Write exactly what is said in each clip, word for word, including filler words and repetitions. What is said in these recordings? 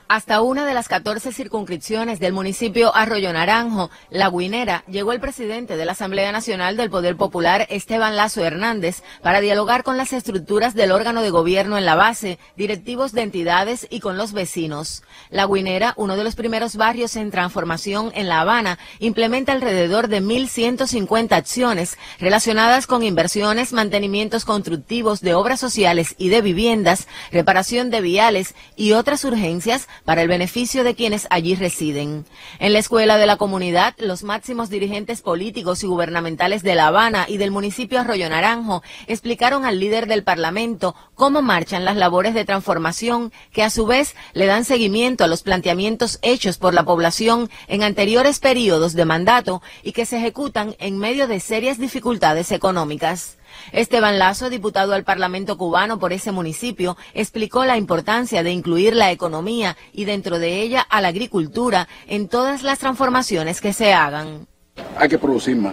Hasta una de las catorce circunscripciones del municipio Arroyo Naranjo, La Guinera, llegó el presidente de la Asamblea Nacional del Poder Popular, Esteban Lazo Hernández, para dialogar con las estructuras del órgano de gobierno en la base, directivos de entidades y con los vecinos. La Guinera, uno de los primeros barrios en transformación en La Habana, implementa alrededor de mil ciento cincuenta acciones relacionadas con inversiones, mantenimientos constructivos de obras sociales y de viviendas, reparación de viales y otras urgencias para el beneficio de quienes allí residen. En la escuela de la comunidad, los máximos dirigentes políticos y gubernamentales de La Habana y del municipio Arroyo Naranjo explicaron al líder del Parlamento cómo marchan las labores de transformación que a su vez le dan seguimiento a los planteamientos hechos por la población en anteriores periodos de mandato y que se ejecutan en medio de serias dificultades económicas. Esteban Lazo, diputado al Parlamento cubano por ese municipio, explicó la importancia de incluir la economía y dentro de ella a la agricultura en todas las transformaciones que se hagan. Hay que producir más,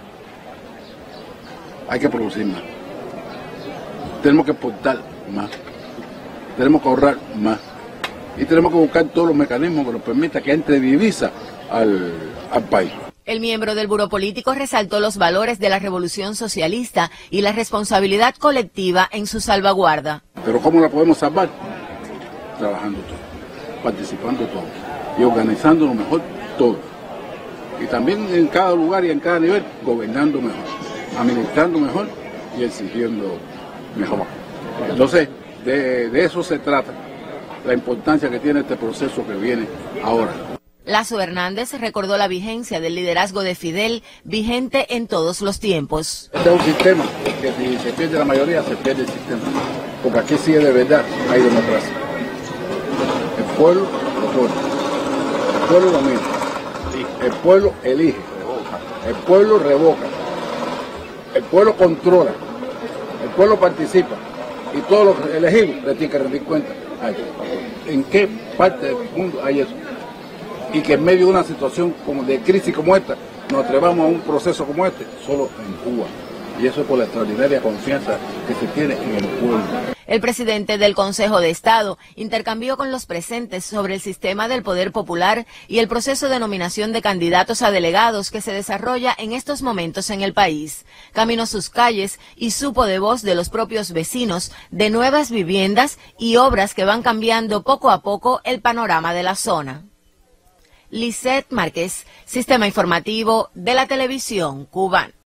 hay que producir más, tenemos que exportar más, tenemos que ahorrar más y tenemos que buscar todos los mecanismos que nos permitan que entre divisa al, al país. El miembro del Buró Político resaltó los valores de la revolución socialista y la responsabilidad colectiva en su salvaguarda. Pero ¿cómo la podemos salvar? Trabajando todos, participando todos y organizando lo mejor todos. Y también en cada lugar y en cada nivel, gobernando mejor, administrando mejor y exigiendo mejor. Entonces, de, de eso se trata, la importancia que tiene este proceso que viene ahora. Lazo Hernández recordó la vigencia del liderazgo de Fidel, vigente en todos los tiempos. Este es un sistema que si se pierde la mayoría, se pierde el sistema. Porque aquí sí de verdad hay democracia. El pueblo lo pone, el pueblo lo mira, el pueblo elige, el pueblo revoca, el pueblo controla, el pueblo participa y todos los elegidos le tienen que rendir cuenta. ¿En qué parte del mundo hay eso? Y que en medio de una situación como de crisis como esta, nos atrevamos a un proceso como este, solo en Cuba. Y eso es por la extraordinaria confianza que se tiene en el pueblo. El presidente del Consejo de Estado intercambió con los presentes sobre el sistema del poder popular y el proceso de nominación de candidatos a delegados que se desarrolla en estos momentos en el país. Caminó sus calles y supo de voz de los propios vecinos de nuevas viviendas y obras que van cambiando poco a poco el panorama de la zona. Lisette Márquez, Sistema Informativo de la Televisión Cubana.